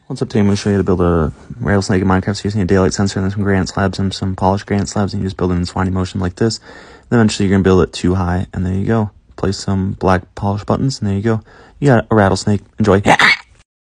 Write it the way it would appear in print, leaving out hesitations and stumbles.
What's up, team? I'm going to show you how to build a rattlesnake in Minecraft. So you're using a daylight sensor and then some granite slabs and some polished granite slabs, and you just build them in swiney motion like this. Then eventually you're going to build it too high, and there you go. Place some black polished buttons, and there you go. You got a rattlesnake. Enjoy.